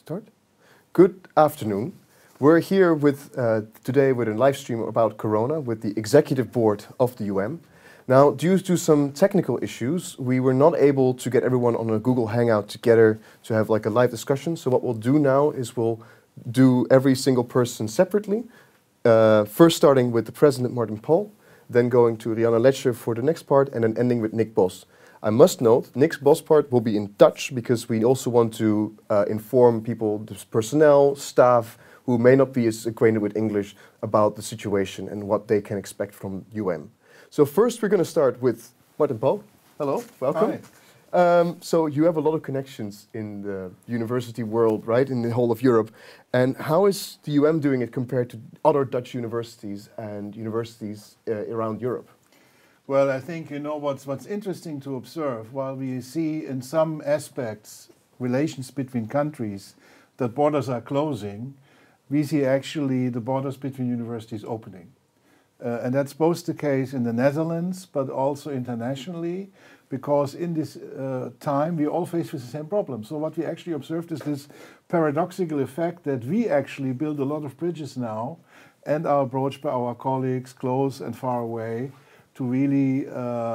Start. Good afternoon. We're here today with a live stream about Corona with the executive board of the UM. Now, due to some technical issues, we were not able to get everyone on a Google Hangout together to have like a live discussion. So what we'll do now is we'll do every single person separately. First starting with the president, Martin Pol, then going to Rianne Letscher for the next part, and then ending with Nick Bos. I must note, Nick's Bos part will be in Dutch because we also want to inform people, the personnel, staff, who may not be as acquainted with English about the situation and what they can expect from UM. So first we're going to start with Martin Pol. Hello, welcome. Hi. So you have a lot of connections in the university world, right, in the whole of Europe. And how is the UM doing it compared to other Dutch universities and universities around Europe? Well, I think what's interesting to observe, while we see in some aspects relations between countries that borders are closing, we see actually the borders between universities opening. And that's both the case in the Netherlands, but also internationally, because in this time we all face with the same problem. So what we actually observed is this paradoxical effect that we actually build a lot of bridges now and are approached by our colleagues close and far away to really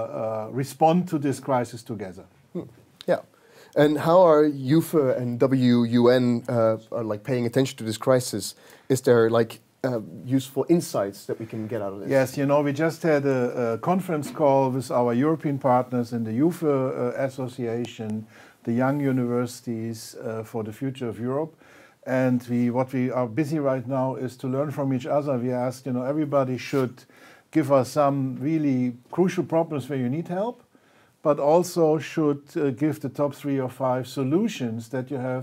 respond to this crisis together. Yeah. And how are UFA and WUN are like paying attention to this crisis? Is there like useful insights that we can get out of this? Yes, we just had a conference call with our European partners in the UFA Association, the Young Universities for the Future of Europe. And what we are busy right now is to learn from each other. We asked, everybody should give us some really crucial problems where you need help, but also should give the top 3 or 5 solutions that you have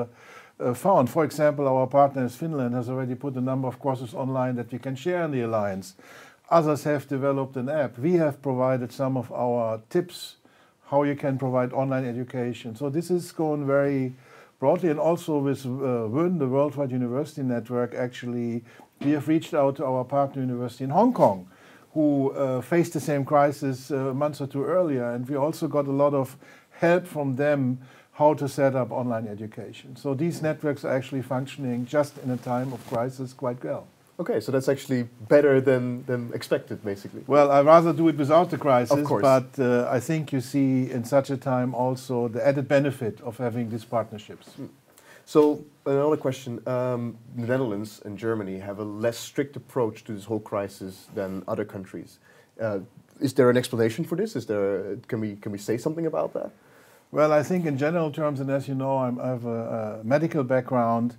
found. For example, our partner in Finland has already put a number of courses online that we can share in the Alliance. Others have developed an app. We have provided some of our tips how you can provide online education. So this is going very broadly, and also with WUN, the Worldwide University Network, actually we have reached out to our partner university in Hong Kong, who faced the same crisis a month or 2 earlier, and we also got a lot of help from them how to set up online education. So these networks are actually functioning just in a time of crisis quite well. Okay, so that's actually better than expected, basically. Well, I'd rather do it without the crisis, of course. But I think you see in such a time also the added benefit of having these partnerships. So another question, the Netherlands and Germany have a less strict approach to this whole crisis than other countries. Is there an explanation for this? Can we say something about that? Well, I think in general terms, and as you know, I have a medical background,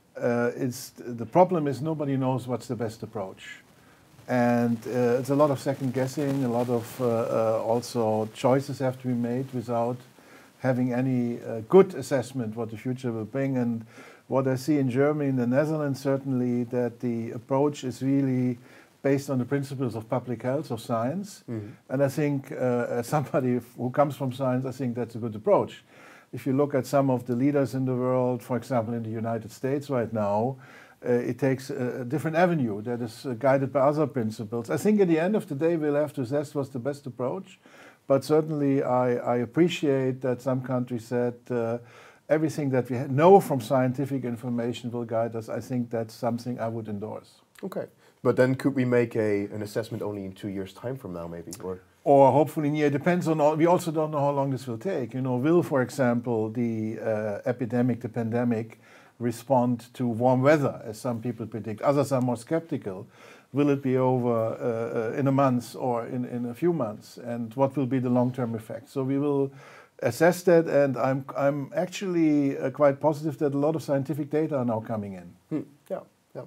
the problem is nobody knows what's the best approach. And it's a lot of second guessing, a lot of also choices have to be made without having any good assessment what the future will bring. And what I see in Germany and the Netherlands, certainly, that the approach is really based on the principles of public health, of science. Mm-hmm. And I think, as somebody who comes from science, I think that's a good approach. If you look at some of the leaders in the world, for example, in the United States right now, it takes a different avenue that is guided by other principles. I think at the end of the day, we'll have to assess what's the best approach. But certainly, I appreciate that some countries said everything that we know from scientific information will guide us. I think that's something I would endorse. Okay. But then could we make an assessment only in 2 years' time from now, maybe? Or hopefully, yeah, it depends on we also don't know how long this will take. Will, for example, the epidemic, the pandemic, respond to warm weather, as some people predict? Others are more skeptical. Will it be over in a month or in a few months? And what will be the long-term effect? So we will assess that, and I'm actually quite positive that a lot of scientific data are now coming in. Yeah.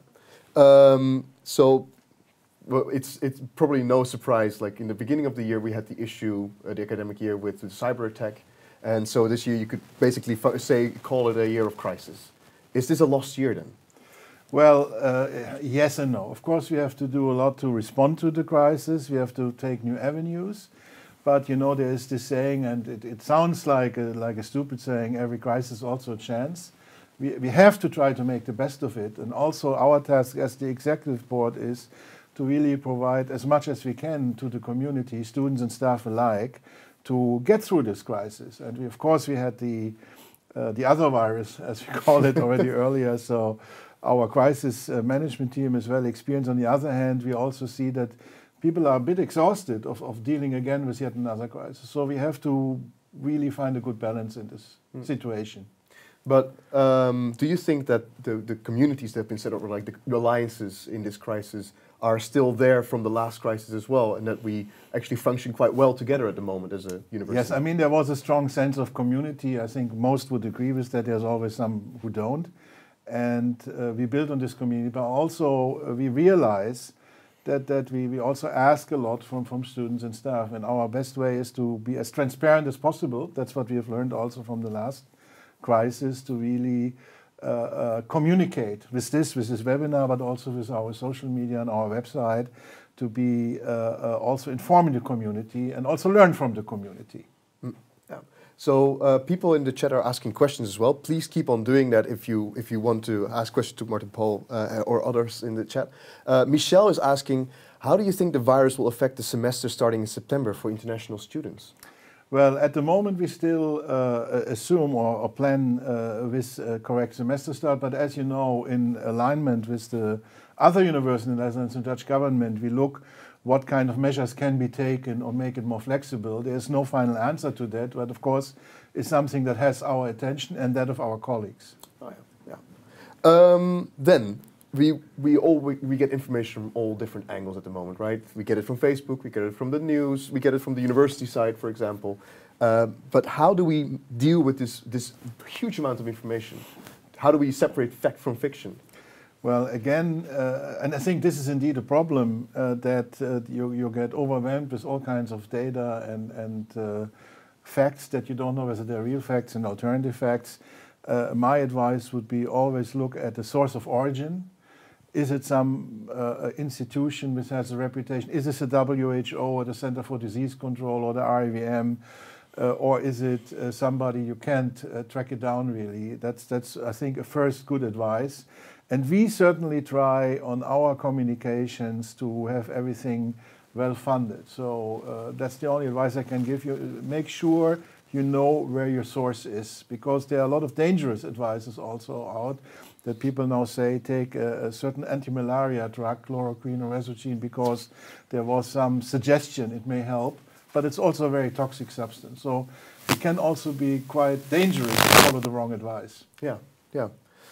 So, well, it's probably no surprise. Like in the beginning of the year, we had the issue, the academic year, with the cyber attack, and so this year you could basically call it a year of crisis. Is this a lost year then? Well, yes and no. Of course, we have to do a lot to respond to the crisis. We have to take new avenues. But there is this saying, and it sounds like a stupid saying, every crisis is also a chance. We have to try to make the best of it. And also our task as the executive board is to really provide as much as we can to the community, students and staff alike, to get through this crisis. And of course we had the the other virus, as we call it already earlier. So our crisis management team is well experienced. On the other hand, we also see that people are a bit exhausted of dealing again with yet another crisis. So we have to really find a good balance in this situation. But do you think that the communities that have been set up, or like the alliances in this crisis, are still there from the last crisis as well, and that we actually function quite well together at the moment as a university? Yes, I mean, there was a strong sense of community. I think most would agree with that. There's always some who don't. And we build on this community, but also we realize that we also ask a lot from students and staff. And our best way is to be as transparent as possible. That's what we have learned also from the last crisis, to really communicate with this webinar, but also with our social media and our website, to be also informing the community and also learn from the community. Yeah. So people in the chat are asking questions as well. Please keep on doing that if you want to ask questions to Martin Pol or others in the chat. Michelle is asking, how do you think the virus will affect the semester starting in September for international students? Well, at the moment we still assume or plan with correct semester start, but as you know, in alignment with the other universities in the Netherlands and Dutch government, we look what kind of measures can be taken or make it more flexible. There's no final answer to that, but of course it's something that has our attention and that of our colleagues. Oh, yeah. Then we get information from all different angles at the moment, right? We get it from Facebook, we get it from the news, we get it from the university side, for example. But how do we deal with this huge amount of information? How do we separate fact from fiction? Well, again, and I think this is indeed a problem, that you get overwhelmed with all kinds of data and facts that you don't know whether they're real facts and alternative facts. My advice would be always look at the source of origin. Is it some institution which has a reputation? Is this the WHO or the Center for Disease Control or the RIVM? Or is it somebody you can't track it down really? That's I think a first good advice. And we certainly try on our communications to have everything well funded. So that's the only advice I can give you. Make sure you know where your source is, because there are a lot of dangerous advices also out that people now say take a certain anti-malaria drug, chloroquine or Resogene, because there was some suggestion it may help, but it's also a very toxic substance. So it can also be quite dangerous to follow the wrong advice. Yeah, yeah.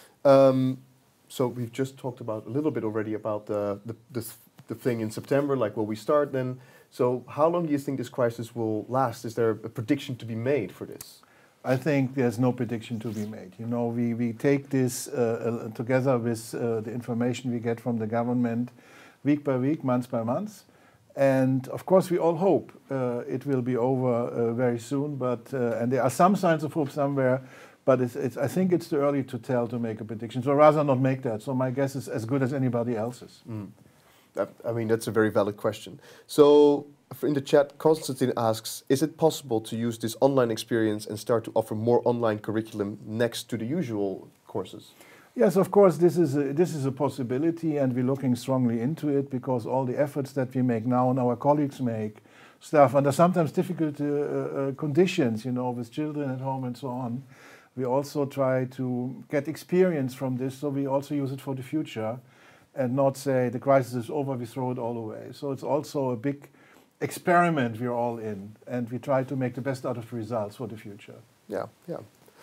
So we've just talked about a little bit already about the thing in September, like will we start then? So how long do you think this crisis will last? Is there a prediction to be made for this? I think there's no prediction to be made. You know, we take this together with the information we get from the government week by week, month by month. And of course, we all hope it will be over very soon. But and there are some signs of hope somewhere, but I think it's too early to tell to make a prediction. So rather not make that. So my guess is as good as anybody else's. Mm. I mean, that's a very valid question. So in the chat, Konstantin asks, is it possible to use this online experience and start to offer more online curriculum next to the usual courses? Yes, of course, this is a possibility, and we're looking strongly into it, because all the efforts that we make now and our colleagues make, staff under sometimes difficult conditions, you know, with children at home and so on, we also try to get experience from this, so we also use it for the future and not say the crisis is over, we throw it all away. So it's also a big experiment we're all in, and we try to make the best out of the results for the future. Yeah, yeah.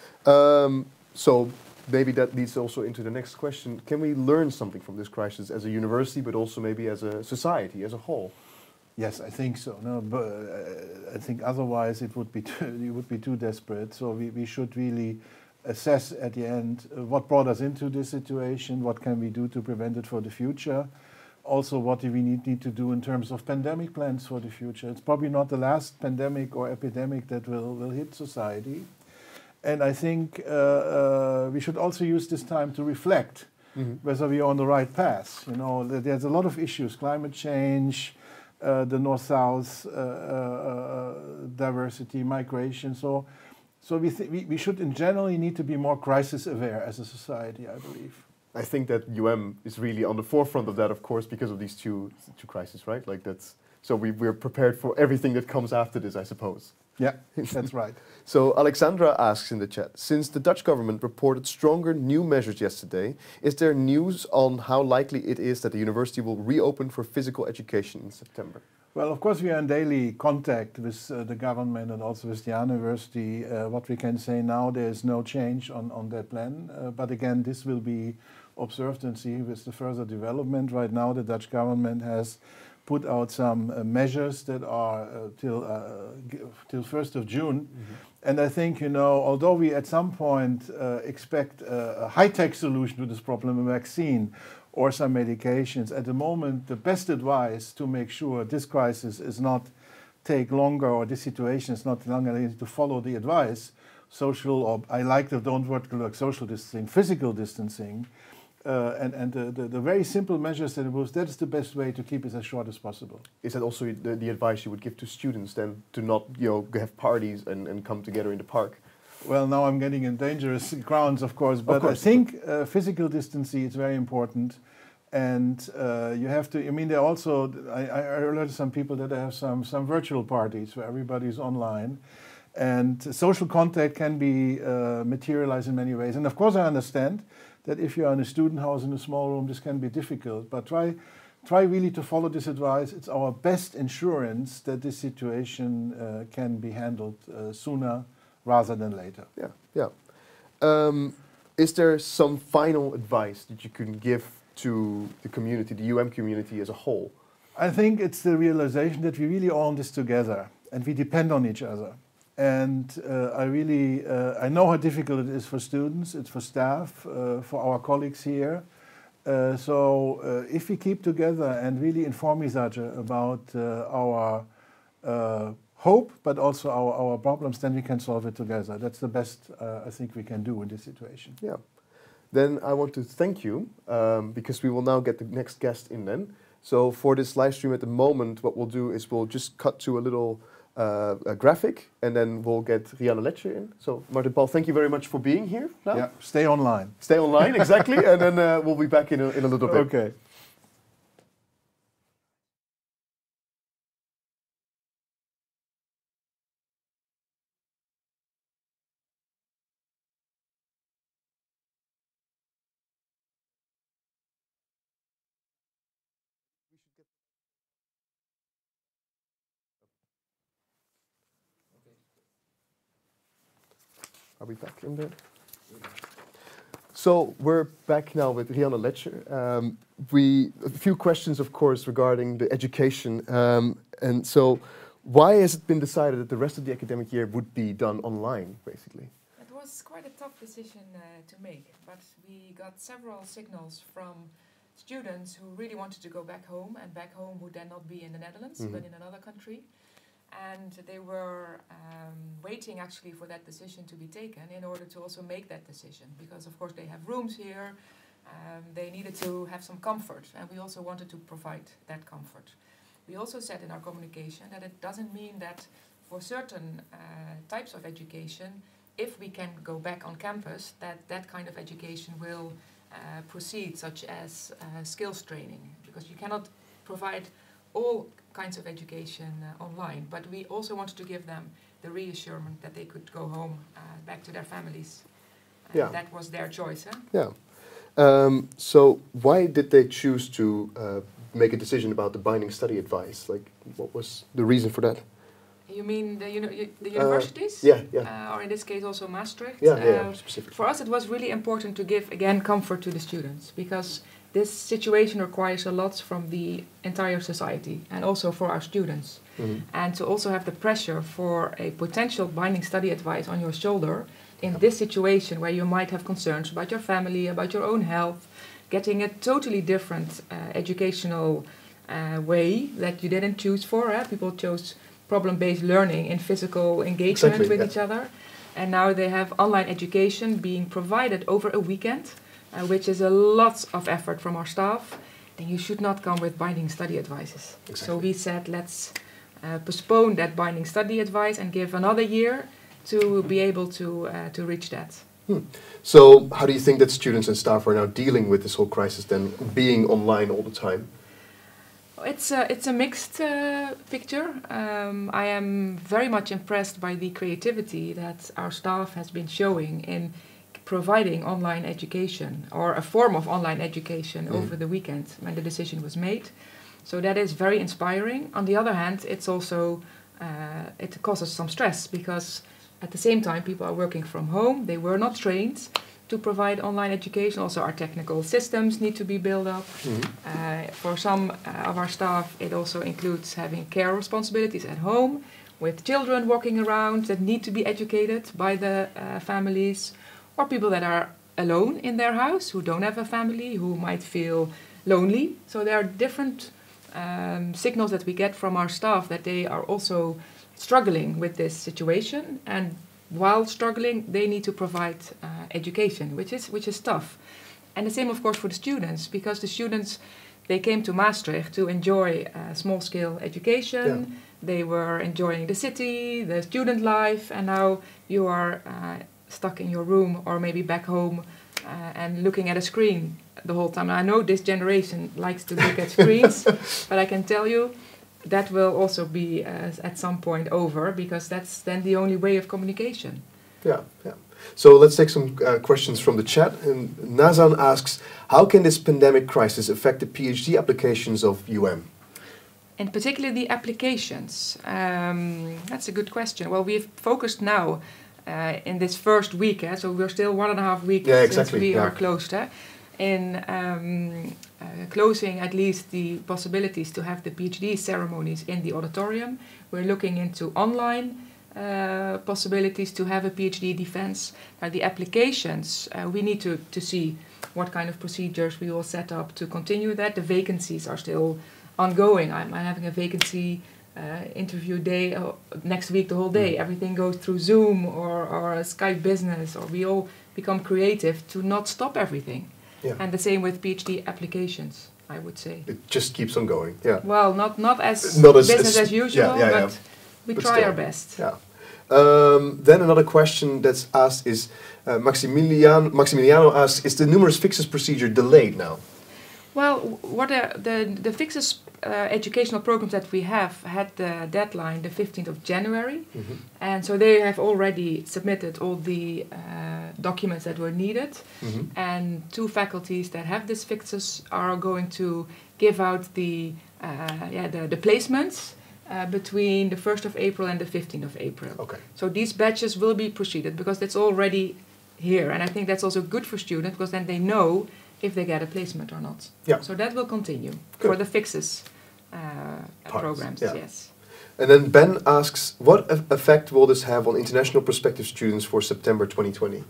So maybe that leads also into the next question. Can we learn something from this crisis as a university, but also maybe as a society as a whole? Yes, I think so. No, but I think otherwise it would be too desperate. So we should really assess at the end what brought us into this situation, what can we do to prevent it for the future. Also, what do we need to do in terms of pandemic plans for the future? It's probably not the last pandemic or epidemic that will hit society. And I think we should also use this time to reflect whether we are on the right path. You know, there's a lot of issues: climate change, the North-South diversity, migration. So we should in generally need to be more crisis aware as a society, I believe. I think that UM is really on the forefront of that, of course, because of these two crises, right? Like So we're prepared for everything that comes after this, I suppose. Yeah, that's right. So Alexandra asks in the chat, since the Dutch government reported stronger new measures yesterday, is there news on how likely it is that the university will reopen for physical education in September? Well, of course, we are in daily contact with the government and also with the university. What we can say now, there is no change on that plan. But again, this will be observed and see with the further development. Right now, the Dutch government has put out some measures that are till 1st of June. And I think, you know, although we at some point expect a high-tech solution to this problem, a vaccine or some medications, at the moment the best advice to make sure this crisis is not take longer or this situation is not longer to follow the advice, social, or I like the don't word like social distancing, physical distancing, and the very simple measures that it was, that is the best way to keep it as short as possible. Is that also the advice you would give to students then, to not, you know, have parties and come together in the park? Well, now I'm getting in dangerous grounds, of course, but I think physical distancing is very important. And you have to, I mean, there also, I heard some people that they have some virtual parties where everybody's online. And social contact can be materialized in many ways. And of course I understand that if you're in a student house in a small room, this can be difficult. But try really to follow this advice. It's our best insurance that this situation can be handled sooner rather than later. Is there some final advice that you can give to the community, the UM community as a whole? I think it's the realization that we really own this together and we depend on each other. And I know how difficult it is for students, it's for staff, for our colleagues here. So if we keep together and really inform each other about our hope, but also our problems, then we can solve it together. That's the best I think we can do in this situation. Yeah. Then I want to thank you, because we will now get the next guest in then. So for this live stream at the moment, what we'll do is we'll just cut to a little a graphic, and then we'll get Rianne Letcher in. So Martin Paul, thank you very much for being here now. Yeah, stay online. Stay online, exactly, and then we'll be back in a little bit. Okay. Are we back in there? So we're back now with Rianne Letcher. A few questions, of course, regarding the education. And so why has it been decided that the rest of the academic year would be done online, basically? It was quite a tough decision to make, but we got several signals from students who really wanted to go back home, and back home would then not be in the Netherlands, but in another country. And they were waiting actually for that decision to be taken in order to also make that decision, because of course they have rooms here, they needed to have some comfort, and we also wanted to provide that comfort. We also said in our communication that it doesn't mean that for certain types of education, if we can go back on campus, that kind of education will proceed, such as skills training, because you cannot provide all kinds of education online, but we also wanted to give them the reassurance that they could go home back to their families. That was their choice. So why did they choose to make a decision about the binding study advice? Like, what was the reason for that? You mean the universities? Or in this case also Maastricht? Specifically. For us it was really important to give, again, comfort to the students, because this situation requires a lot from the entire society and also for our students. And to also have the pressure for a potential binding study advice on your shoulder in this situation where you might have concerns about your family, about your own health, getting a totally different educational way that you didn't choose for. People chose problem-based learning in physical engagement with each other. And now they have online education being provided over a weekend, which is a lot of effort from our staff. Then you should not come with binding study advices. So we said, let's postpone that binding study advice and give another year to be able to reach that. So how do you think that students and staff are now dealing with this whole crisis then, being online all the time? It's a mixed picture. I am very much impressed by the creativity that our staff has been showing in providing online education, or a form of online education, over the weekend when the decision was made. So that is very inspiring. On the other hand, it's also it causes some stress, because at the same time people are working from home. They were not trained to provide online education. Also, our technical systems need to be built up. For some of our staff, it also includes having care responsibilities at home, with children walking around that need to be educated by the families, or people that are alone in their house, who don't have a family, who might feel lonely. So there are different signals that we get from our staff that they are also struggling with this situation, and while struggling, they need to provide education, which is tough. And the same, of course, for the students, because the students, they came to Maastricht to enjoy small-scale education. Yeah. They were enjoying the city, the student life, and now you are stuck in your room or maybe back home and looking at a screen the whole time. I know this generation likes to look at screens, but I can tell you that will also be at some point over, because that's then the only way of communication. Yeah, yeah. So let's take some questions from the chat. And Nazan asks, how can this pandemic crisis affect the PhD applications of UM? And particularly the applications. That's a good question. Well, we've focused now in this first week, so we're still 1.5 weeks since we are closed, in closing at least the possibilities to have the PhD ceremonies in the auditorium. We're looking into online possibilities to have a PhD defense. The applications, we need to see what kind of procedures we will set up to continue that. The vacancies are still ongoing. I'm having a vacancy interview day next week, the whole day. Everything goes through Zoom or a Skype business, or we all become creative to not stop everything. Yeah. And the same with PhD applications, I would say. It just keeps on going, yeah. Well, not as business as usual, but we try our best. Yeah. Then another question that's asked is, Maximiliano asks, is the numerous fixes procedure delayed now? Well, what the fixes educational programs that we have had the deadline the 15th of January, and so they have already submitted all the documents that were needed, and 2 faculties that have these fixes are going to give out the placements between the 1st of April and the 15th of April. Okay. So these batches will be proceeded, because it's already here, and I think that's also good for students, because then they know if they get a placement or not. Yeah. So that will continue for the fixes programs, yes. And then Ben asks, what effect will this have on international prospective students for September 2020?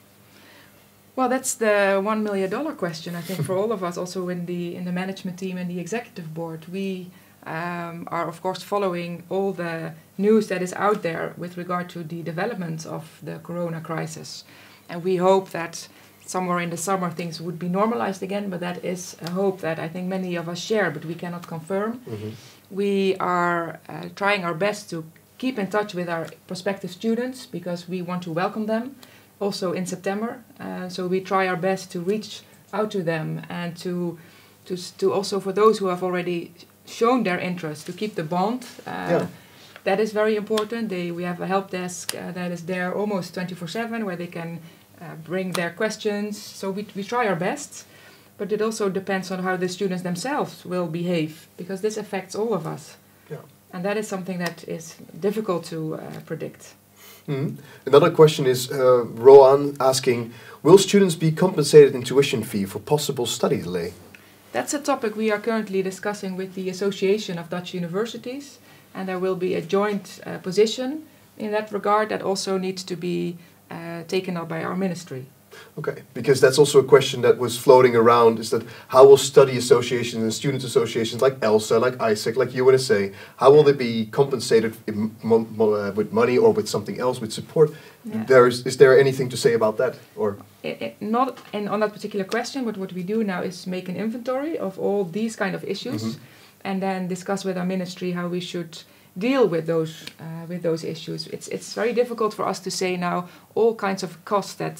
Well, that's the $1 million question, I think, for all of us, also in the management team and the executive board. We are, of course, following all the news that is out there with regard to the development of the corona crisis. And we hope that somewhere in the summer things would be normalized again, but that is a hope that I think many of us share, but we cannot confirm. We are trying our best to keep in touch with our prospective students, because we want to welcome them also in September. So we try our best to reach out to them, and to also, for those who have already shown their interest, to keep the bond. That is very important. We have a help desk that is there almost 24/7, where they can bring their questions. So we try our best, but it also depends on how the students themselves will behave, because this affects all of us. Yeah. And that is something that is difficult to predict. Another question is Rowan asking, will students be compensated in tuition fee for possible study delay? That's a topic we are currently discussing with the Association of Dutch Universities, and there will be a joint position in that regard that also needs to be taken up by our ministry. Okay, because that's also a question that was floating around, is that how will study associations and student associations like ELSA, like ISEC, like UNSA, how will they be compensated with money or with something else, with support? Yeah. Is there anything to say about that? Or not on that particular question, but what we do now is make an inventory of all these kind of issues, and then discuss with our ministry how we should deal with those issues. It's very difficult for us to say now all kinds of costs that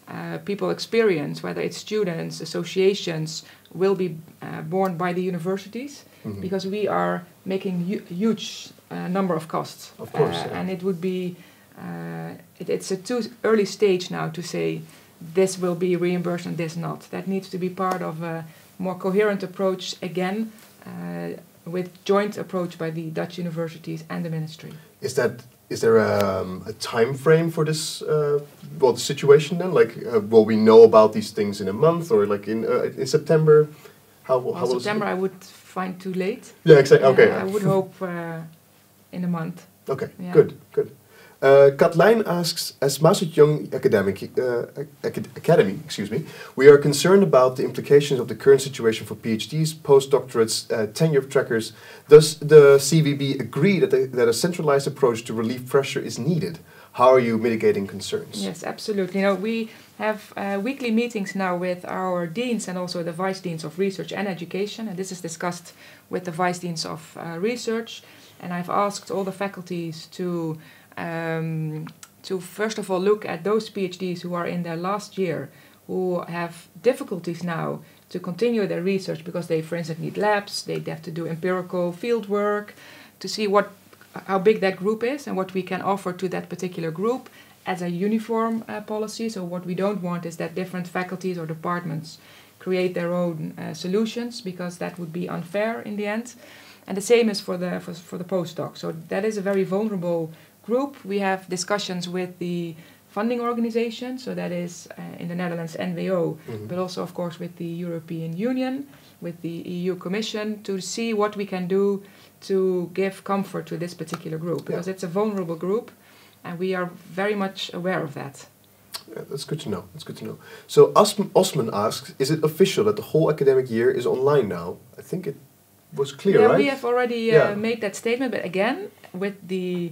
people experience, whether it's students, associations, will be borne by the universities, because we are making huge number of costs. Of course, yeah. And it would be, it's a too early stage now to say this will be reimbursed and this not. That needs to be part of a more coherent approach again, with joint approach by the Dutch universities and the ministry. Is there a time frame for this, the situation then? Like, will we know about these things in a month, or like in September? How will September I would find too late. Yeah, exactly. Okay. I would hope in a month. Okay, Yeah. good. Katlijn asks, as Maasut Young Academy, we are concerned about the implications of the current situation for PhDs, postdoctorates, tenure trackers. Does the CVB agree that a centralized approach to relieve pressure is needed? How are you mitigating concerns? Yes, absolutely. We have weekly meetings now with our deans and also the vice deans of research and education, and this is discussed with the vice deans of research. And I've asked all the faculties to first of all look at those PhDs who are in their last year, who have difficulties now to continue their research because they, for instance, need labs, they have to do empirical field work, to see how big that group is and what we can offer to that particular group as a uniform policy. So what we don't want is that different faculties or departments create their own solutions, because that would be unfair in the end. And the same is for the postdoc. So that is a very vulnerable group. We have discussions with the funding organization, so that is in the Netherlands NWO, but also of course with the European Union, with the EU Commission, to see what we can do to give comfort to this particular group, because it's a vulnerable group, and we are very much aware of that. Yeah, that's good to know. So Osman asks, is it official that the whole academic year is online now? I think it was clear, right? Yeah, we have already made that statement, but again, with the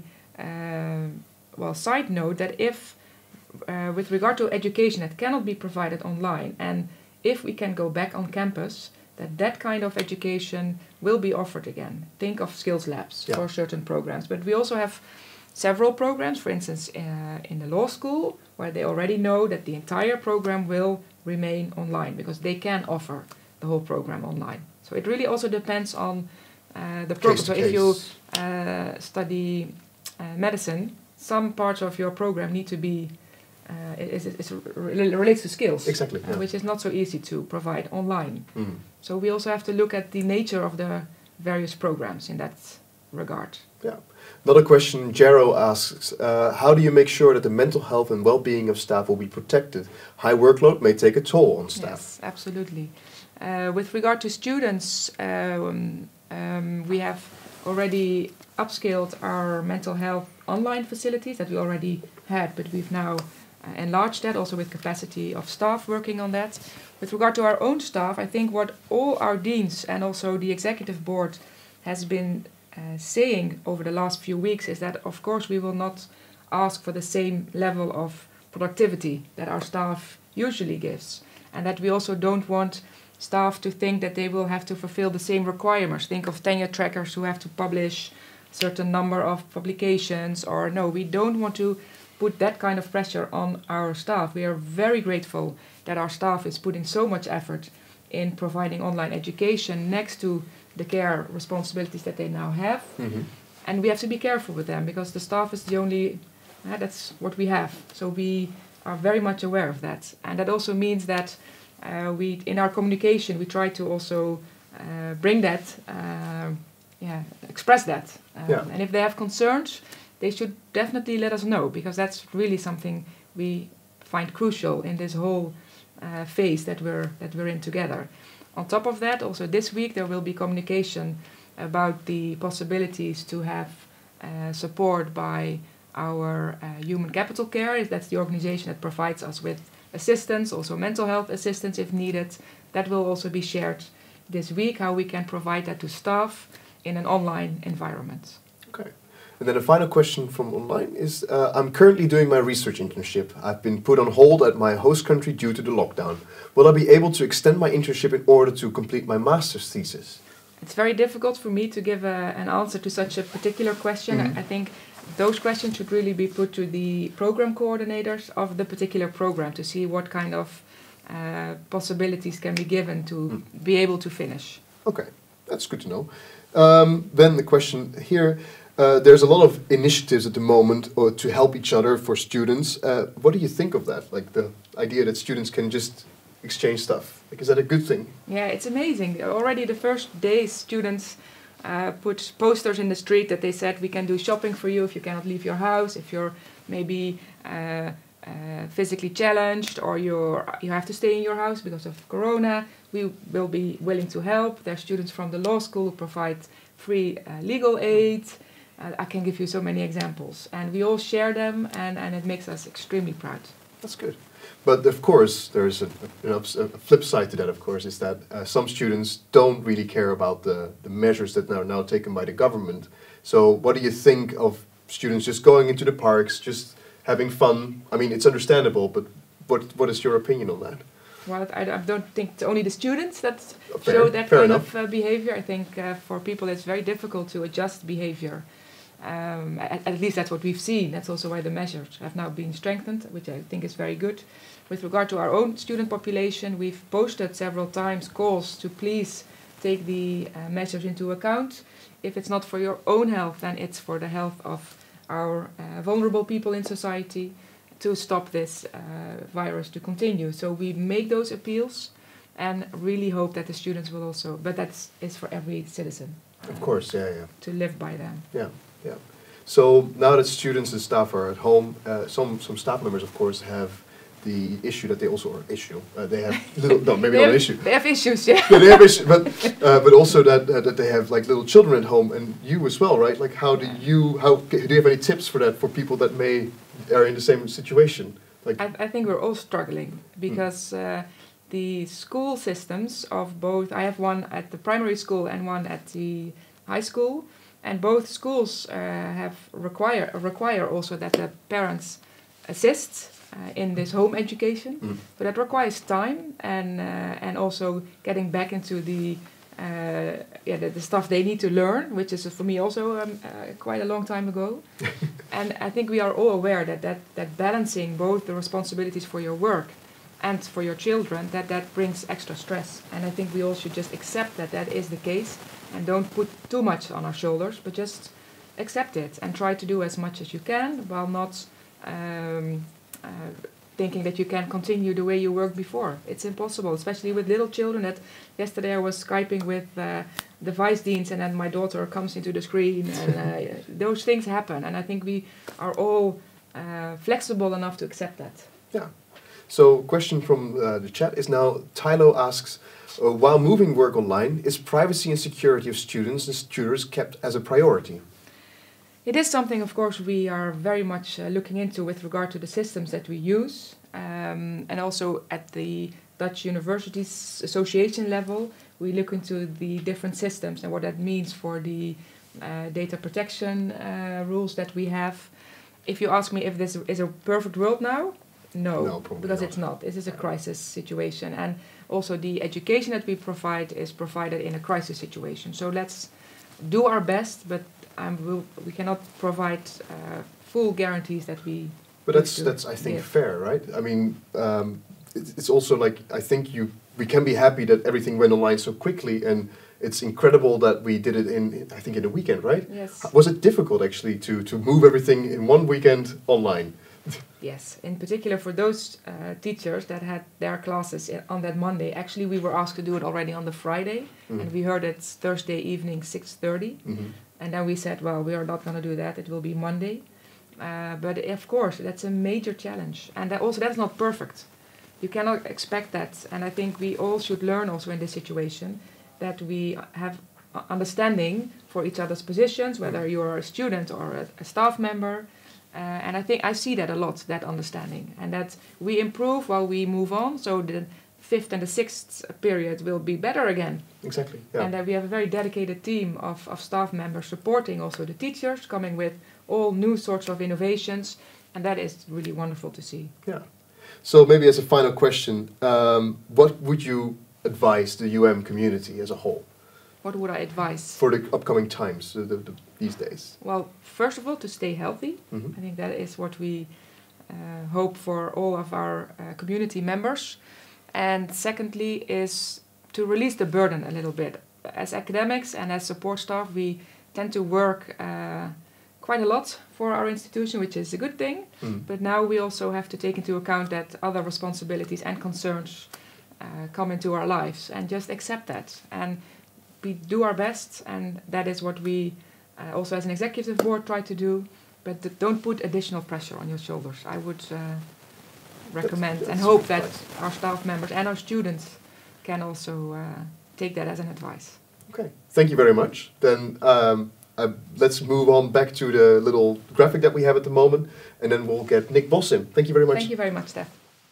side note that if, with regard to education that cannot be provided online, and if we can go back on campus, that kind of education will be offered again. Think of skills labs for certain programs. But we also have several programs, for instance, in the law school, where they already know that the entire program will remain online, because they can offer the whole program online. So it really also depends on the program. So if you study medicine, some parts of your program need to be, it relates to skills, exactly, which is not so easy to provide online. So we also have to look at the nature of the various programs in that regard. Yeah. Another question, Jero asks, how do you make sure that the mental health and well-being of staff will be protected? High workload may take a toll on staff. Yes, absolutely. With regard to students, we have already upscaled our mental health online facilities that we already had, but we've now enlarged that, also with capacity of staff working on that. With regard to our own staff, I think what all our deans and also the executive board has been saying over the last few weeks is that, of course, we will not ask for the same level of productivity that our staff usually gives, and that we also don't want staff to think that they will have to fulfill the same requirements. Think of tenure trackers who have to publish a certain number of publications, or no, we don't want to put that kind of pressure on our staff. We are very grateful that our staff is putting so much effort in providing online education next to the care responsibilities that they now have. And we have to be careful with them, because the staff is the only, that's what we have. So we are very much aware of that. And that also means that we, in our communication, we try to also bring that, express that. And if they have concerns, they should definitely let us know, because that's really something we find crucial in this whole phase that we're in together. On top of that, also this week there will be communication about the possibilities to have support by our Human Capital Care. That's the organization that provides us with assistance, also mental health assistance if needed. That will also be shared this week, how we can provide that to staff in an online environment. Okay. And then a final question from online is, I'm currently doing my research internship. I've been put on hold at my host country due to the lockdown. Will I be able to extend my internship in order to complete my master's thesis? It's very difficult for me to give an answer to such a particular question. I think those questions should really be put to the program coordinators of the particular program to see what kind of possibilities can be given to be able to finish. Okay, that's good to know. Then the question here, there's a lot of initiatives at the moment to help each other for students. What do you think of that? Like the idea that students can just exchange stuff. Like, is that a good thing? Yeah, it's amazing. Already the first days, students put posters in the street that they said we can do shopping for you if you cannot leave your house, if you're maybe physically challenged or you have to stay in your house because of Corona. We will be willing to help. There are students from the law school who provide free legal aid. I can give you so many examples. And we all share them, and it makes us extremely proud. That's good. But of course, there's a flip side to that, of course, is that some students don't really care about the measures that are now taken by the government. So what do you think of students just going into the parks, just having fun? I mean, it's understandable, but what is your opinion on that? Well, I don't think it's only the students that show that kind of behavior. I think for people it's very difficult to adjust behavior. At least that's what we've seen. That's also why the measures have now been strengthened, which I think is very good. With regard to our own student population, we've posted several times calls to please take the measures into account. If it's not for your own health, then it's for the health of our vulnerable people in society, to stop this virus to continue. So we make those appeals and really hope that the students will also, but that is for every citizen. Of course, yeah. To live by them. Yeah. So now that students and staff are at home, some staff members, of course, have the issue that they also are they have little, no, maybe not an issue. They have issues, yeah. Yeah, they have issues, but also that they have like little children at home, and you as well, right? Like, do you have any tips for that for people that are in the same situation? Like, I think we're all struggling because the school systems of both. I have one at the primary school and one at the high school, and both schools require also that the parents assist in this home education, but that requires time and also getting back into the stuff they need to learn, which is for me also quite a long time ago. And I think we are all aware that balancing both the responsibilities for your work and for your children, that brings extra stress. And I think we all should just accept that is the case and don't put too much on our shoulders, but just accept it and try to do as much as you can while not thinking that you can continue the way you worked before. It's impossible, especially with little children. That yesterday I was Skyping with the vice deans, and then my daughter comes into the screen, and those things happen. And I think we are all flexible enough to accept that. Yeah. So, question from the chat is now, Tylo asks, while moving work online, is privacy and security of students and tutors kept as a priority? It is something, of course, we are very much looking into with regard to the systems that we use. And also at the Dutch Universities Association level, we look into the different systems and what that means for the data protection rules that we have. If you ask me if this is a perfect world now, no, because it's not. This is a crisis situation. And also the education that we provide is provided in a crisis situation. So let's do our best, but we cannot provide full guarantees that we. But that's I think fair, right? I mean, it's also like I think we can be happy that everything went online so quickly, and it's incredible that we did it in a weekend, right? Yes. Was it difficult actually to move everything in one weekend online? Yes, in particular for those teachers that had their classes on that Monday. Actually, we were asked to do it already on the Friday, and we heard it Thursday evening 6:30. And then we said, well, we are not going to do that. It will be Monday. But of course, that's a major challenge. And that's not perfect. You cannot expect that. And I think we all should learn also in this situation that we have understanding for each other's positions, whether you're a student or a staff member. And I think I see that a lot, that understanding. And that we improve while we move on. So the 5th and the 6th period will be better again. Exactly. Yeah. And we have a very dedicated team of staff members supporting also the teachers, coming with all new sorts of innovations, and that is really wonderful to see. Yeah. So maybe as a final question, what would you advise the UM community as a whole? what would I advise? For the upcoming times, these days? Well, first of all, to stay healthy. Mm-hmm. I think that is what we hope for all of our community members. And secondly is to release the burden a little bit. As academics and as support staff, we tend to work quite a lot for our institution, which is a good thing. But now we also have to take into account that other responsibilities and concerns come into our lives, and just accept that. And we do our best, and that is what we also as an executive board try to do. But don't put additional pressure on your shoulders. I would recommend that's and hope that our staff members and our students can also take that as an advice. Okay, thank you very much. Then let's move on back to the little graphic that we have at the moment, and then we'll get Nick Bos in. Thank you very much. Thank you very much, Steph.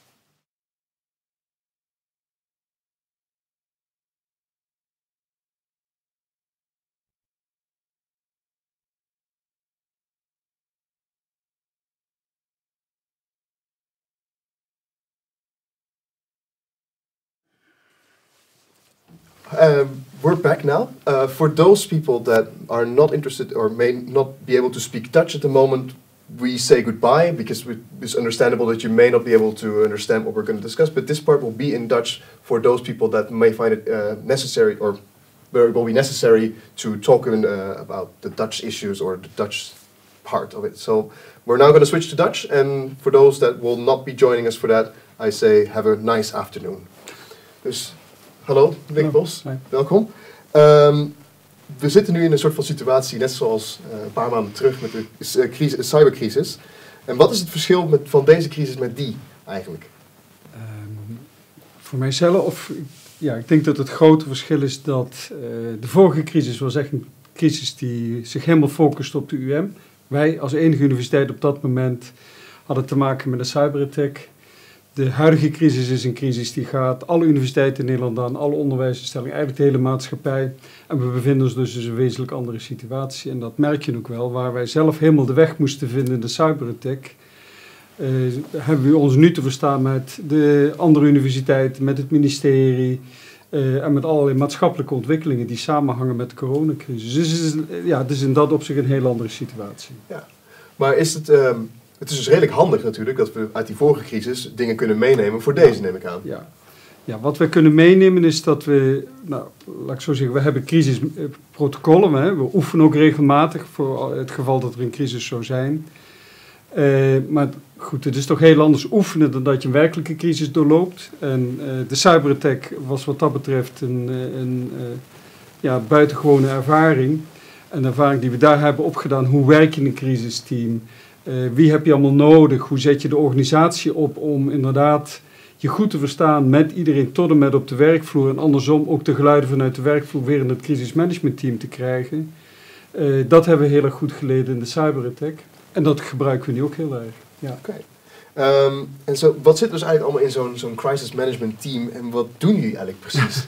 We're back now. For those people that are not interested or may not be able to speak Dutch at the moment, we say goodbye because it's understandable that you may not be able to understand what we're going to discuss, but this part will be in Dutch for those people that may find it necessary or where it will be necessary to talk about the Dutch issues or the Dutch part of it. So we're now going to switch to Dutch, and for those that will not be joining us for that, I say have a nice afternoon. Dus, hallo, Nick Bos, welkom. We zitten nu in een soort van situatie, net zoals een paar maanden terug met de cybercrisis. En wat is het verschil van deze crisis met die eigenlijk? Voor mijzelf, ik denk dat het grote verschil is dat de vorige crisis was echt een crisis die zich helemaal focust op de UM. Wij als enige universiteit op dat moment hadden te maken met een cyberattack. De huidige crisis is een crisis die gaat alle universiteiten in Nederland aan, alle onderwijsinstellingen, eigenlijk de hele maatschappij. En we bevinden ons dus in een wezenlijk andere situatie. En dat merk je ook wel, waar wij zelf helemaal de weg moesten vinden in de cyberattack. Hebben we ons nu te verstaan met de andere universiteiten, met het ministerie en met allerlei maatschappelijke ontwikkelingen die samenhangen met de coronacrisis. Dus het is in dat opzicht een heel andere situatie. Ja, maar is het... Het is dus redelijk handig natuurlijk dat we uit die vorige crisis dingen kunnen meenemen voor deze, neem ik aan. Ja, wat we kunnen meenemen is dat we, laat ik zo zeggen, we hebben crisisprotocollen. We oefenen ook regelmatig voor het geval dat er een crisis zou zijn. Maar goed, het is toch heel anders oefenen dan dat je een werkelijke crisis doorloopt. En de cyberattack was wat dat betreft een buitengewone ervaring. Een ervaring die we daar hebben opgedaan. Hoe werk je in een crisisteam? Wie heb je allemaal nodig? Hoe zet je de organisatie op om inderdaad je goed te verstaan met iedereen tot en met op de werkvloer en andersom ook de geluiden vanuit de werkvloer weer in het crisismanagementteam te krijgen. Dat hebben we heel erg goed geleden in de cyberattack en dat gebruiken we nu ook heel erg. Ja. Okay. En wat zit dus eigenlijk allemaal in zo'n crisis management team en wat doen jullie eigenlijk precies?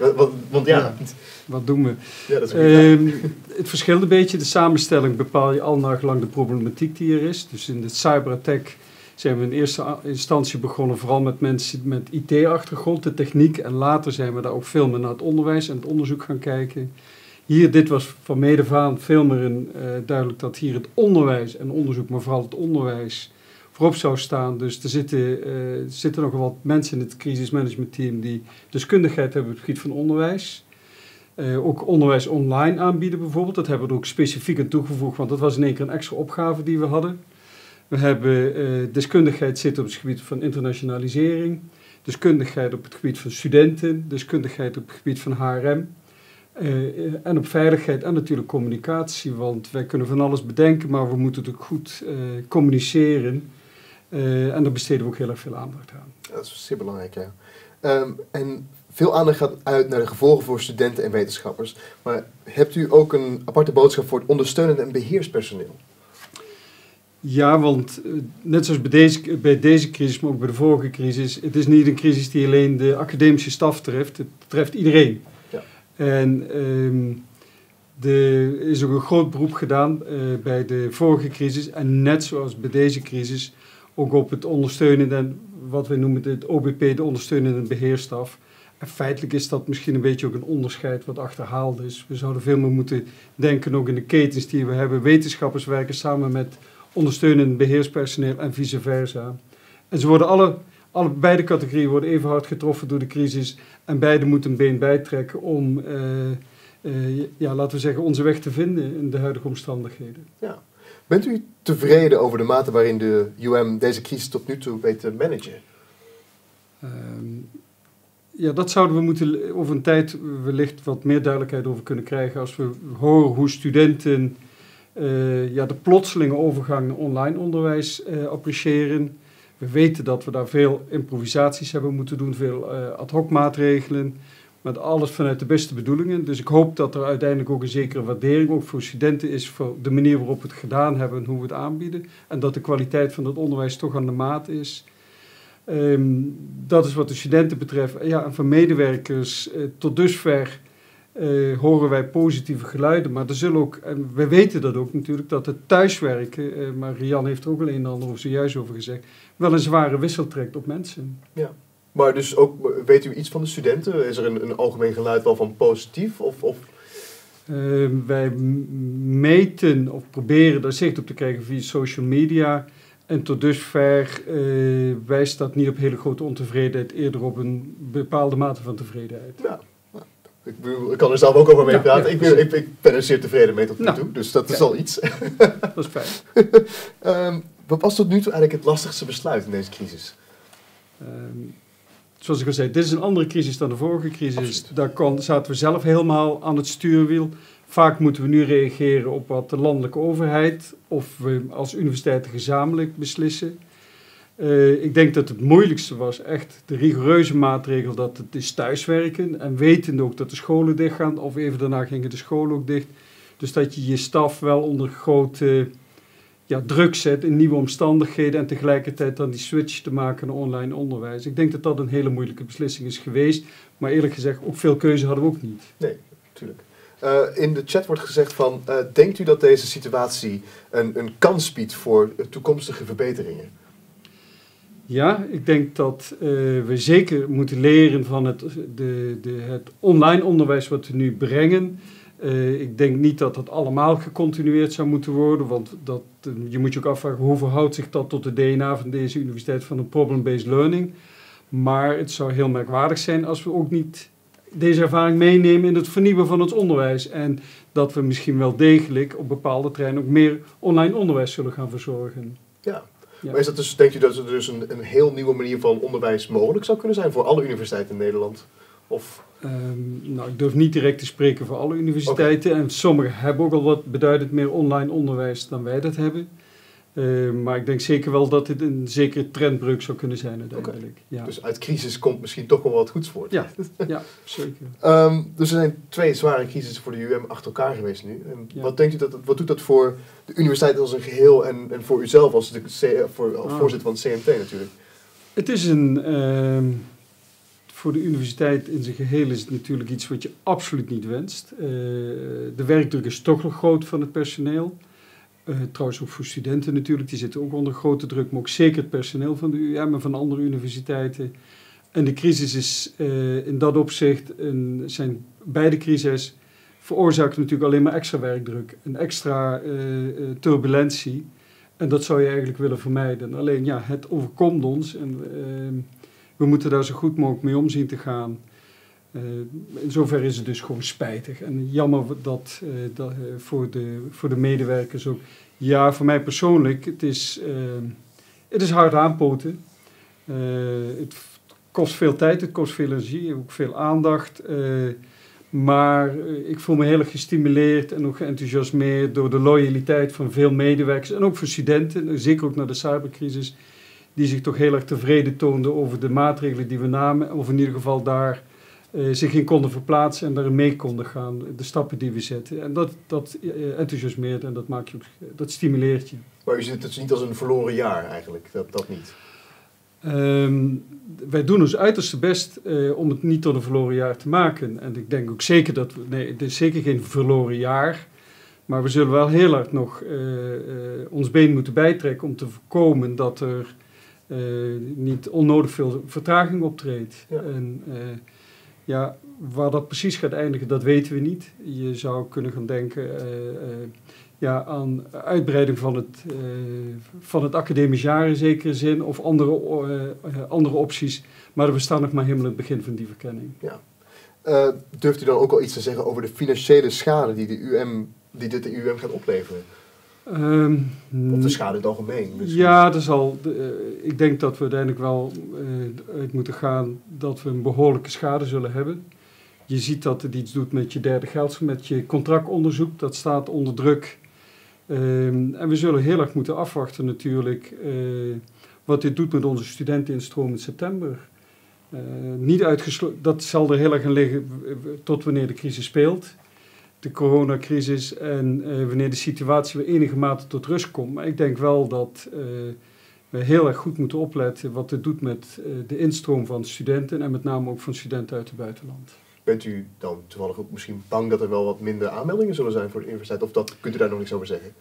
Wat doen we? Ja, dat is het verschilt een beetje. De samenstelling bepaal je al naar gelang de problematiek die er is. Dus in de cyberattack zijn we in eerste instantie begonnen vooral met mensen met IT-achtergrond, de techniek. En later zijn we daar ook veel meer naar het onderwijs en het onderzoek gaan kijken. Dit was van mede af aan veel meer duidelijk dat hier het onderwijs en onderzoek, maar vooral het onderwijs voorop zou staan. Dus er zitten nog wel wat mensen in het crisismanagementteam die deskundigheid hebben op het gebied van onderwijs. Ook onderwijs online aanbieden bijvoorbeeld. Dat hebben we er ook specifiek aan toegevoegd, want dat was in één keer een extra opgave die we hadden. We hebben deskundigheid zitten op het gebied van internationalisering, deskundigheid op het gebied van studenten, deskundigheid op het gebied van HRM. En op veiligheid en natuurlijk communicatie, want wij kunnen van alles bedenken, maar we moeten het ook goed communiceren. En daar besteden we ook heel erg veel aandacht aan. Dat is zeer belangrijk, ja. En veel aandacht gaat uit naar de gevolgen voor studenten en wetenschappers. Maar hebt u ook een aparte boodschap voor het ondersteunende en beheerspersoneel? Ja, want net zoals bij deze crisis, maar ook bij de vorige crisis, het is niet een crisis die alleen de academische staf treft. Het treft iedereen. Ja. En er is ook een groot beroep gedaan bij de vorige crisis. En net zoals bij deze crisis, ook op het ondersteunende en wat wij noemen het OBP, de ondersteunende beheerstaf. En feitelijk is dat misschien een beetje ook een onderscheid wat achterhaald is. We zouden veel meer moeten denken, ook in de ketens die we hebben. Wetenschappers werken samen met ondersteunend beheerspersoneel en vice versa. En ze worden beide categorieën worden even hard getroffen door de crisis. En beide moeten een been bijtrekken om, laten we zeggen, onze weg te vinden in de huidige omstandigheden. Ja. Bent u tevreden over de mate waarin de UM deze crisis tot nu toe weet te managen? Dat zouden we moeten over een tijd wellicht wat meer duidelijkheid over kunnen krijgen als we horen hoe studenten de plotselinge overgang naar online onderwijs appreciëren. We weten dat we daar veel improvisaties hebben moeten doen, veel ad hoc maatregelen, met alles vanuit de beste bedoelingen. Dus ik hoop dat er uiteindelijk ook een zekere waardering ook voor studenten is voor de manier waarop we het gedaan hebben en hoe we het aanbieden. En dat de kwaliteit van het onderwijs toch aan de maat is. Dat is wat de studenten betreft. Ja, en van medewerkers tot dusver horen wij positieve geluiden. Maar er zullen ook, en we weten dat ook natuurlijk, dat het thuiswerken, maar Rian heeft er ook al een en ander zojuist over gezegd, wel een zware wissel trekt op mensen. Ja. Maar dus ook, weet u iets van de studenten? Is er een algemeen geluid wel van positief? Wij meten of proberen daar zicht op te krijgen via social media. En tot dusver wijst dat niet op hele grote ontevredenheid, eerder op een bepaalde mate van tevredenheid. Ja, ik kan er zelf ook over mee praten. Ik ben er zeer tevreden mee tot nu toe, dus dat is al iets. Dat is fijn. Wat was tot nu toe eigenlijk het lastigste besluit in deze crisis? Zoals ik al zei, dit is een andere crisis dan de vorige crisis. Daar zaten we zelf helemaal aan het stuurwiel. Vaak moeten we nu reageren op wat de landelijke overheid of we als universiteiten gezamenlijk beslissen. Ik denk dat het moeilijkste was echt de rigoureuze maatregel dat het is thuiswerken. En wetende ook dat de scholen dicht gaan, of even daarna gingen de scholen ook dicht. Dus dat je je staf wel onder grote druk zet in nieuwe omstandigheden en tegelijkertijd dan die switch te maken naar online onderwijs. Ik denk dat dat een hele moeilijke beslissing is geweest. Maar eerlijk gezegd, ook veel keuze hadden we ook niet. Nee, natuurlijk. In de chat wordt gezegd van, denkt u dat deze situatie een kans biedt voor toekomstige verbeteringen? Ja, ik denk dat we zeker moeten leren van het online onderwijs wat we nu brengen. Ik denk niet dat dat allemaal gecontinueerd zou moeten worden, want je moet je ook afvragen hoe verhoudt zich dat tot de DNA van deze universiteit van een problem-based learning. Maar het zou heel merkwaardig zijn als we ook niet deze ervaring meenemen in het vernieuwen van het onderwijs. En dat we misschien wel degelijk op bepaalde terreinen ook meer online onderwijs zullen gaan verzorgen. Ja. Maar is dat dus, denkt u dat er dus een heel nieuwe manier van onderwijs mogelijk zou kunnen zijn voor alle universiteiten in Nederland? Ik durf niet direct te spreken voor alle universiteiten. Okay. En sommigen hebben ook al wat beduidend meer online onderwijs dan wij dat hebben. Maar ik denk zeker wel dat dit een zekere trendbreuk zou kunnen zijn uiteindelijk. Okay. Ja. Dus uit crisis komt misschien toch wel wat goeds voort. Ja, zeker. Dus er zijn 2 zware crisissen voor de UM achter elkaar geweest nu. En wat denkt u wat doet dat voor de universiteit als een geheel en voor uzelf als voorzitter van het CMT natuurlijk? Het is voor de universiteit in zijn geheel is het natuurlijk iets wat je absoluut niet wenst. De werkdruk is toch nog groot van het personeel. Trouwens ook voor studenten natuurlijk, die zitten ook onder grote druk, maar ook zeker het personeel van de UM en van andere universiteiten. En de crisis is in dat opzicht, zijn beide crises veroorzaken natuurlijk alleen maar extra werkdruk, een extra turbulentie. En dat zou je eigenlijk willen vermijden. Alleen het overkomt ons en we moeten daar zo goed mogelijk mee om zien te gaan. In zoverre is het dus gewoon spijtig. En jammer dat voor de medewerkers ook. Ja, voor mij persoonlijk, het is hard aanpoten. Het kost veel tijd, het kost veel energie, ook veel aandacht. Maar ik voel me heel erg gestimuleerd en ook geenthousiasmeerd door de loyaliteit van veel medewerkers. En ook voor studenten, zeker ook na de cybercrisis, die zich toch heel erg tevreden toonden over de maatregelen die we namen. Of in ieder geval daar zich in konden verplaatsen en daarin mee konden gaan, de stappen die we zetten. En dat enthousiasmeert en dat stimuleert je. Maar u ziet het dus niet als een verloren jaar eigenlijk, dat niet? Wij doen ons uiterste best om het niet tot een verloren jaar te maken. En ik denk ook zeker het is zeker geen verloren jaar. Maar we zullen wel heel hard nog ons been moeten bijtrekken om te voorkomen dat er niet onnodig veel vertraging optreedt. Ja. En Ja, waar dat precies gaat eindigen, dat weten we niet. Je zou kunnen gaan denken aan uitbreiding van het academisch jaar in zekere zin of andere opties. Maar we staan nog maar helemaal in het begin van die verkenning. Ja. Durft u dan ook al iets te zeggen over de financiële schade die dit de UM gaat opleveren? Of de schade in het algemeen? Misschien? Ja, ik denk dat we uiteindelijk wel uit moeten gaan dat we een behoorlijke schade zullen hebben. Je ziet dat het iets doet met je derde met je contractonderzoek. Dat staat onder druk. En we zullen heel erg moeten afwachten natuurlijk wat dit doet met onze studenteninstroom in september. Niet uitgesloten, dat zal er heel erg aan liggen tot wanneer de crisis speelt. De coronacrisis en wanneer de situatie weer enige mate tot rust komt. Maar ik denk wel dat we heel erg goed moeten opletten wat het doet met de instroom van studenten en met name ook van studenten uit het buitenland. Bent u dan toevallig ook misschien bang dat er wel wat minder aanmeldingen zullen zijn voor de universiteit? Of kunt u daar nog niks over zeggen?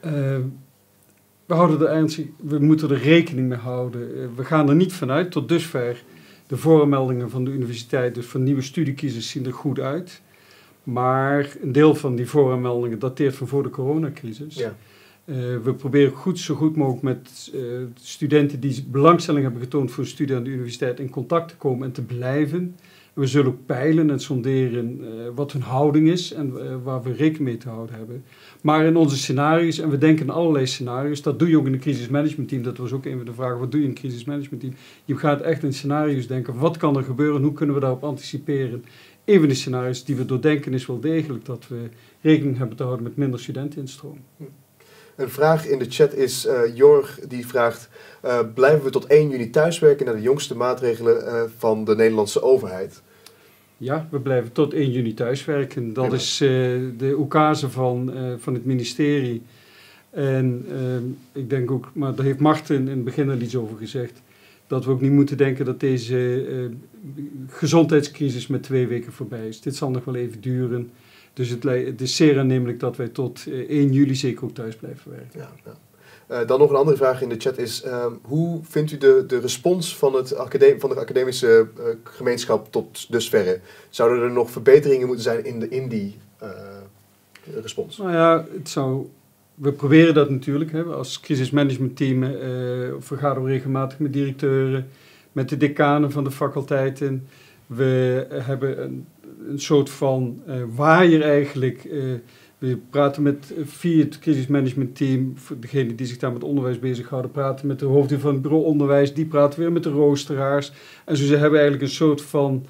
We moeten er rekening mee houden. We gaan er niet vanuit. Tot dusver de voormeldingen van de universiteit, dus van nieuwe studiekiezers, zien er goed uit. Maar een deel van die voormeldingen dateert van voor de coronacrisis. Ja. We proberen zo goed mogelijk met studenten die belangstelling hebben getoond voor een studie aan de universiteit in contact te komen en te blijven. We zullen ook peilen en sonderen wat hun houding is en waar we rekening mee te houden hebben. Maar in onze scenario's, en we denken in allerlei scenario's, dat doe je ook in een crisismanagementteam, dat was ook een van de vragen, wat doe je in een crisismanagementteam? Je gaat echt in scenario's denken, wat kan er gebeuren, hoe kunnen we daarop anticiperen? Een van de scenario's die we doordenken is wel degelijk dat we rekening hebben te houden met minder studenteninstroom. Een vraag in de chat is, Jorg die vraagt, blijven we tot 1 juni thuiswerken naar de jongste maatregelen van de Nederlandse overheid? Ja, we blijven tot 1 juni thuiswerken. Dat is de oekase van het ministerie. En ik denk ook, maar daar heeft Marten in het begin al iets over gezegd, dat we ook niet moeten denken dat deze gezondheidscrisis met 2 weken voorbij is. Dit zal nog wel even duren. Dus het is zeer aannemelijk dat wij tot 1 juli zeker ook thuis blijven werken. Ja, ja. Dan nog een andere vraag in de chat is, hoe vindt u de respons van de academische gemeenschap tot dusverre? Zouden er nog verbeteringen moeten zijn in die respons? Nou ja, we proberen dat natuurlijk. Hè. Als crisismanagementteam vergaderen we regelmatig met directeuren, met de decanen van de faculteiten. We hebben een soort van waaier eigenlijk. We praten via het crisismanagementteam, voor degenen die zich daar met onderwijs bezighouden, praten met de hoofden van het bureau onderwijs, die praten weer met de roosteraars. En zo hebben we eigenlijk een soort van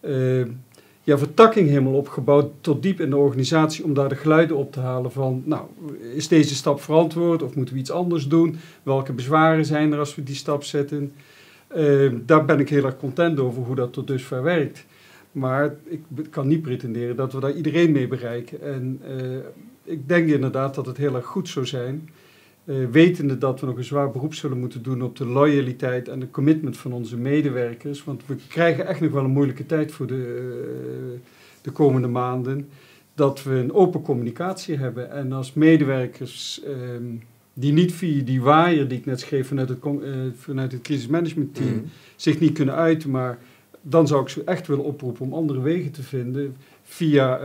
vertakking helemaal opgebouwd tot diep in de organisatie om daar de geluiden op te halen van, nou, is deze stap verantwoord of moeten we iets anders doen? Welke bezwaren zijn er als we die stap zetten? Daar ben ik heel erg content over hoe dat tot dusver werkt. Maar ik kan niet pretenderen dat we daar iedereen mee bereiken. En ik denk inderdaad dat het heel erg goed zou zijn, wetende dat we nog een zwaar beroep zullen moeten doen op de loyaliteit en de commitment van onze medewerkers. Want we krijgen echt nog wel een moeilijke tijd voor de komende maanden. Dat we een open communicatie hebben. En als medewerkers die niet via die waaier die ik net schreef vanuit het crisismanagementteam zich niet kunnen uiten, maar dan zou ik ze echt willen oproepen om andere wegen te vinden via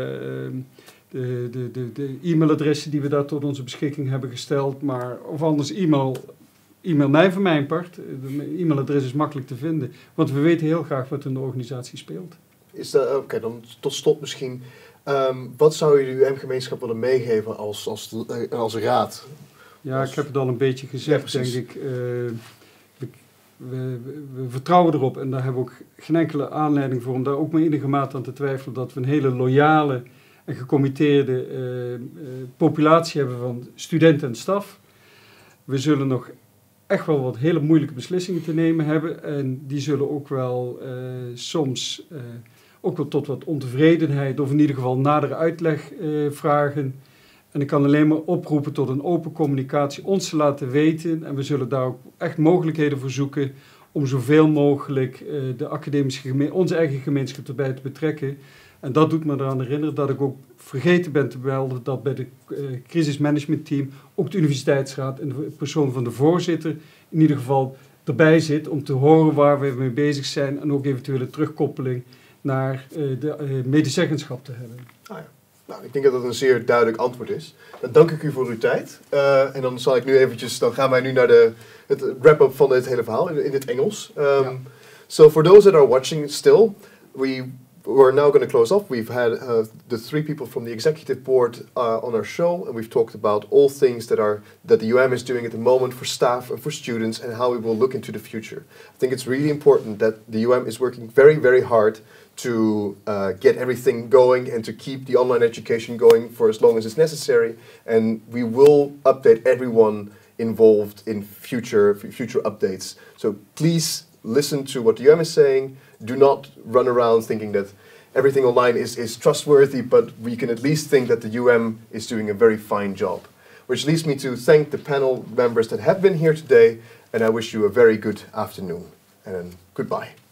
de e-mailadressen die we daar tot onze beschikking hebben gesteld. Of anders e-mail mij van mijn part. De e-mailadres is makkelijk te vinden, want we weten heel graag wat in de organisatie speelt. Oké, dan tot slot misschien. Wat zou je de UM-gemeenschap willen meegeven als raad? Ja, ik heb het al een beetje gezegd, denk ik. We vertrouwen erop en daar hebben we ook geen enkele aanleiding voor om daar ook maar enige mate aan te twijfelen dat we een hele loyale en gecommitteerde populatie hebben van studenten en staf. We zullen nog echt wel wat hele moeilijke beslissingen te nemen hebben en die zullen ook wel soms ook wel tot wat ontevredenheid of in ieder geval nadere uitleg vragen. En ik kan alleen maar oproepen tot een open communicatie, ons te laten weten. En we zullen daar ook echt mogelijkheden voor zoeken om zoveel mogelijk onze eigen gemeenschap erbij te betrekken. En dat doet me eraan herinneren dat ik ook vergeten ben te melden dat bij de crisismanagementteam ook de universiteitsraad in de persoon van de voorzitter in ieder geval erbij zit om te horen waar we mee bezig zijn en ook eventuele terugkoppeling naar de medezeggenschap te hebben. Ah ja. Nou, ik denk dat dat een zeer duidelijk antwoord is. Dan dank ik u voor uw tijd. En dan zal ik nu eventjes, dan gaan wij nu naar het wrap-up van dit hele verhaal in het Engels. So for those that are watching still, we're now going to close off. We've had the 3 people from the executive board on our show, and we've talked about all things that the UM is doing at the moment for staff and for students, and how we will look into the future. I think it's really important that the UM is working very, very hard to get everything going and to keep the online education going for as long as it's necessary. And we will update everyone involved in future updates. So please listen to what the UM is saying. Do not run around thinking that everything online is trustworthy, but we can at least think that the UM is doing a very fine job. Which leads me to thank the panel members that have been here today, and I wish you a very good afternoon, and goodbye.